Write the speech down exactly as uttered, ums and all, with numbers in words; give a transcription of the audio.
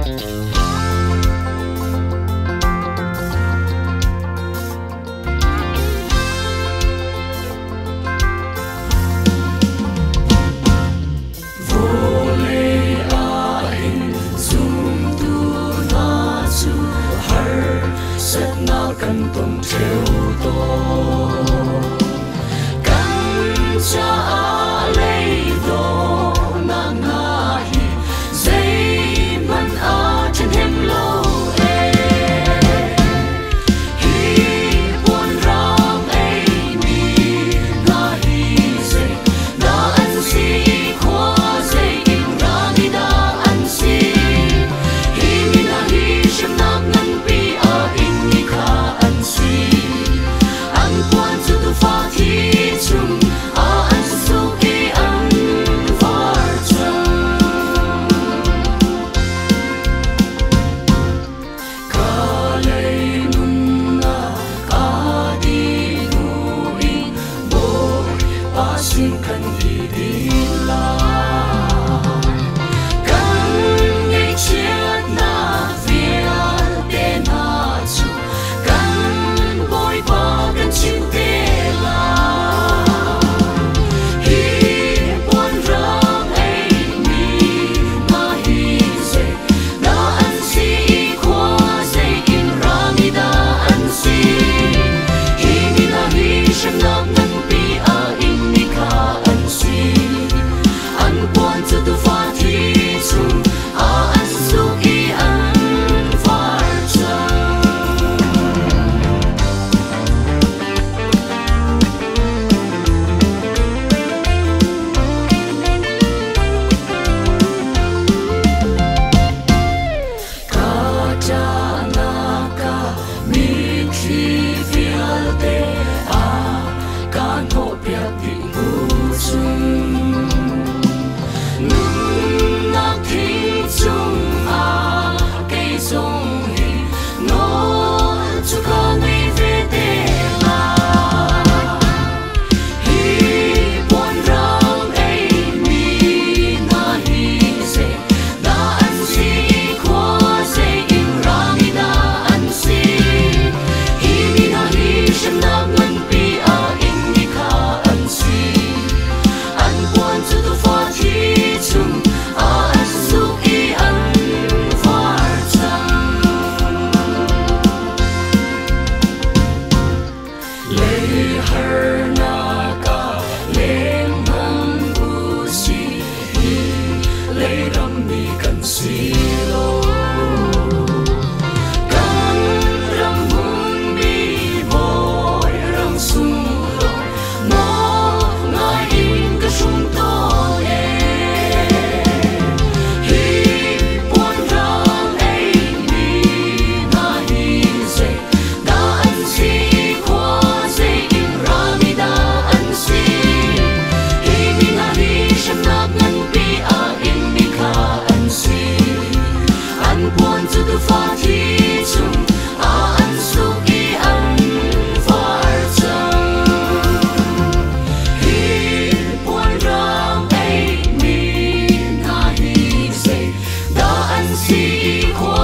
Cần tuần trêu to cần cha lấy đồ na na hi dây man a trên hem lâu e hi buồn ram e mi na hi dây na ăn si khoa dây in ra đi da ăn si hi mi na hi shem na ngăn pi a in ni kha an quan cho tu pha thi chung a an su ki an var chung ka lei nun na ka di nu in boy pa sin kan hi di la kan ngei chiat na vial te na chu kan boy pa kan chim te la hi buồn rang ai mi na hi se na an si khoa se in rang i da an si hi mi na hi shem na nan pi a in ni kha an si an buồn cho tu pha thi chung a an su ki an var chung ka cha na ka mi thi vial te a kan ho piak ti bu chung nun na thi chung a cây sông hi no chu ka nei ve te la hi buồn rang ai mi na hi se na an si khoa se in rang i da an si hi mi na hi shem na ngan pi a in ni kha an si an buồn cho tu pha thi chung a an su ki an var chung lei har na ka lem han bu si hi lei ram mi kan si lo kan ram hun mi boy ram sum lo no ngai in ka shum to e hi buồn rang ai mi na hi se da an si khoa se in ra mi da an si hi mi na hi shem na ngan pi a in ni kha an si an buồn cho tu pha thi chung a an su ki an var chung hi buồn rang ai mi na hi se da an si khoa